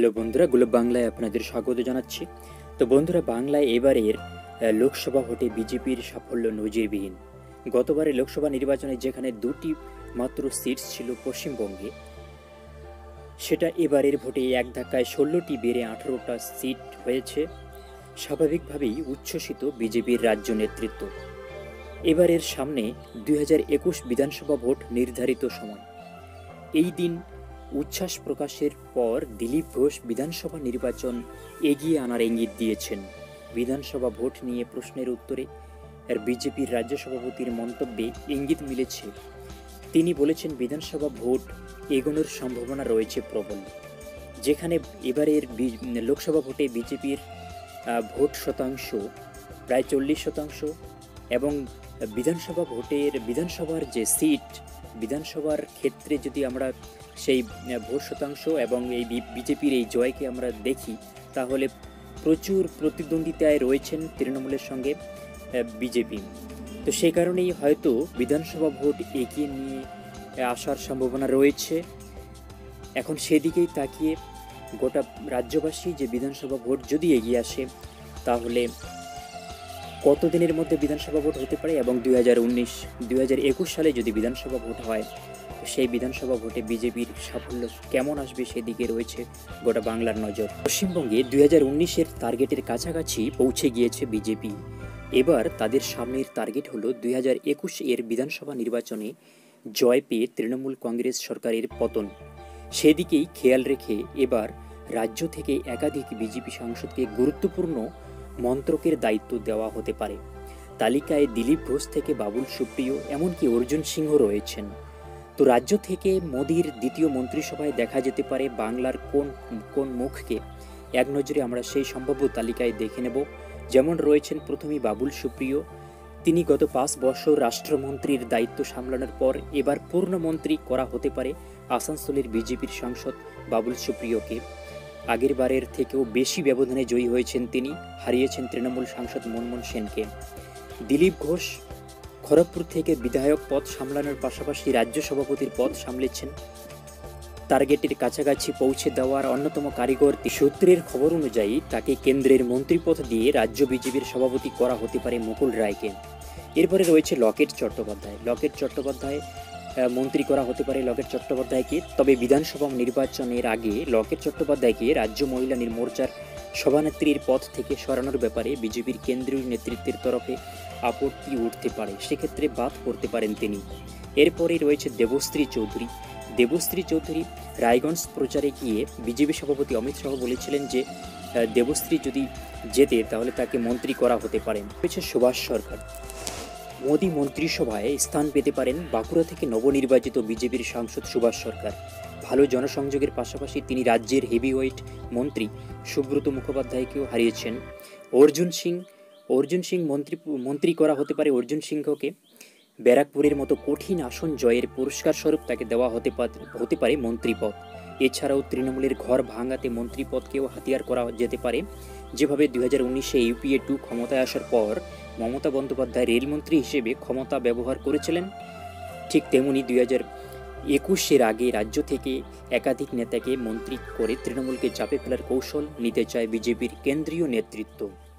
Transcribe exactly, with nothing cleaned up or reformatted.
Hello বন্ধুরা, globe বাংলায় আপনাদের স্বাগত জানাচ্ছি। তো বন্ধুরা, বাংলায় এবারের লোকসভা ভোটে বিজেপির সাফল্য নজিরবিহীন। গতবারের লোকসভা নির্বাচনে যেখানে দুটি মাত্র সিট ছিল পশ্চিমবঙ্গে, সেটা এবারের ভোটে এক ধাক্কায় ষোলোটি বেড়ে আঠারোটা সিট হয়েছে। স্বাভাবিকভাবেই উচ্ছ্বসিত বিজেপির রাজ্য নেতৃত্ব। এবারের সামনে দুই হাজার একুশ বিধানসভা ভোট নির্ধারিত সময়। এই দিন উচ্ছ্বাস প্রকাশের পর দিলীপ ঘোষ বিধানসভা নির্বাচন এগিয়ে আনার ইঙ্গিত দিয়েছেন। বিধানসভা ভোট নিয়ে প্রশ্নের উত্তরে আর বিজেপির রাজ্য সভাপতির মন্তব্যে ইঙ্গিত মিলেছে। তিনি বলেছেন, বিধানসভা ভোট এগোনোর সম্ভাবনা রয়েছে প্রবল। যেখানে এবারের লোকসভা ভোটে বিজেপির ভোট শতাংশ প্রায় চল্লিশ শতাংশ এবং বিধানসভা ভোটের বিধানসভার যে সিট, বিধানসভার ক্ষেত্রে যদি আমরা সেই ভোট শতাংশ এবং এই বিজেপির এই জয়কে আমরা দেখি, তাহলে প্রচুর প্রতিদ্বন্দ্বিতায় রয়েছেন তৃণমূলের সঙ্গে বিজেপি। তো সেই কারণেই হয়তো বিধানসভা ভোট এগিয়ে নিয়ে আসার সম্ভাবনা রয়েছে। এখন সেদিকেই তাকিয়ে গোটা রাজ্যবাসী যে বিধানসভা ভোট যদি এগিয়ে আসে, তাহলে কতদিনের মধ্যে বিধানসভা ভোট হতে পারে এবং দুই হাজার উনিশ দুই হাজার একুশ সালে যদি বিধানসভা ভোট হয়, সেই বিধানসভা ভোটে বিজেপির সাফল্য কেমন আসবে সেদিকে রয়েছে গোটা বাংলার নজর। পশ্চিমবঙ্গে দুই হাজার উনিশের টার্গেটের কাছাকাছি পৌঁছে গিয়েছে বিজেপি। এবার তাদের সামনের টার্গেট হলো দুই হাজার একুশ এর বিধানসভা নির্বাচনে জয় পেয়ে তৃণমূল কংগ্রেস সরকারের পতন। সেদিকেই খেয়াল রেখে এবার রাজ্য থেকে একাধিক বিজেপি সাংসদকে গুরুত্বপূর্ণ মন্ত্রকের দায়িত্ব দেওয়া হতে পারে। তালিকায় দিলীপ ঘোষ থেকে বাবুল সুপ্রিয়, এমনকি অর্জুন সিংহ রয়েছেন। তো রাজ্য থেকে মোদির দ্বিতীয় মন্ত্রিসভায় দেখা যেতে পারে বাংলার কোন কোন মুখকে। এক নজরে আমরা সেই সম্ভাব্য তালিকায় দেখে নেব। যেমন রয়েছেন প্রথমেই বাবুল সুপ্রিয়। তিনি গত পাঁচ বছর রাষ্ট্রমন্ত্রীর দায়িত্ব সামলানোর পর এবার পূর্ণমন্ত্রী করা হতে পারে আসানসোলের বিজেপির সাংসদ বাবুল সুপ্রিয়কে। আগের বারের থেকেও বেশি ব্যবধানে জয়ী হয়েছেন তিনি, হারিয়েছেন তৃণমূল সাংসদ মনমোহন সেনকে। দিলীপ ঘোষ খড়গপুর থেকে বিধায়ক পদ সামলানোর পাশাপাশি রাজ্য সভাপতির পদ সামলেছেন। টার্গেটের কাছাকাছি পৌঁছে দেওয়ার অন্যতম কারিগর। সূত্রের খবর অনুযায়ী তাকে কেন্দ্রের মন্ত্রীপদ দিয়ে রাজ্য বিজেপির সভাপতি করা হতে পারে মুকুল রায়কে। এরপরে রয়েছে লকেট চট্টোপাধ্যায়। লকেট চট্টোপাধ্যায় মন্ত্রী করা হতে পারে লকেট চট্টোপাধ্যায়কে। তবে বিধানসভা নির্বাচনের আগে লকেট চট্টোপাধ্যায়কে রাজ্য মহিলা মোর্চার সভানেত্রীর পদ থেকে সরানোর ব্যাপারে বিজেপির কেন্দ্রীয় নেতৃত্বের তরফে আপত্তি উঠতে পারে, সেক্ষেত্রে বাদ করতে পারেন তিনি। এরপরে রয়েছে দেবশ্রী চৌধুরী। দেবশ্রী চৌধুরী রায়গঞ্জ প্রচারে গিয়ে বিজেপি সভাপতি অমিত শাহ বলেছিলেন যে দেবশ্রী যদি জেতে তাহলে তাকে মন্ত্রী করা হতে পারে। রয়েছে সুভাষ সরকার। মোদী মন্ত্রিসভায় স্থান পেতে পারেন বাঁকুড়া থেকে নবনির্বাচিত বিজেপির সাংসদ সুভাষ সরকার। ভালো জনসংযোগের পাশাপাশি তিনি রাজ্যের হেভিওয়েট মন্ত্রী সুব্রত মুখোপাধ্যায়কেও হারিয়েছেন। অর্জুন সিং অর্জুন সিং মন্ত্রী মন্ত্রী করা হতে পারে অর্জুন সিংহকে। ব্যারাকপুরের মতো কঠিন আসন জয়ের পুরস্কার স্বরূপ তাকে দেওয়া হতে হতে পারে মন্ত্রীপদ। এছাড়াও তৃণমূলের ঘর ভাঙাতে মন্ত্রীপদকেও হাতিয়ার করা যেতে পারে। যেভাবে দুই হাজার উনিশে ইউপিএ টু ক্ষমতায় আসার পর মমতা বন্দ্যোপাধ্যায় রেলমন্ত্রী হিসেবে ক্ষমতা ব্যবহার করেছিলেন, ঠিক তেমনি দুই হাজার একুশের আগে রাজ্য থেকে একাধিক নেতাকে মন্ত্রী করে তৃণমূলকে চাপে ফেলার কৌশল নিতে চায় বিজেপির কেন্দ্রীয় নেতৃত্ব।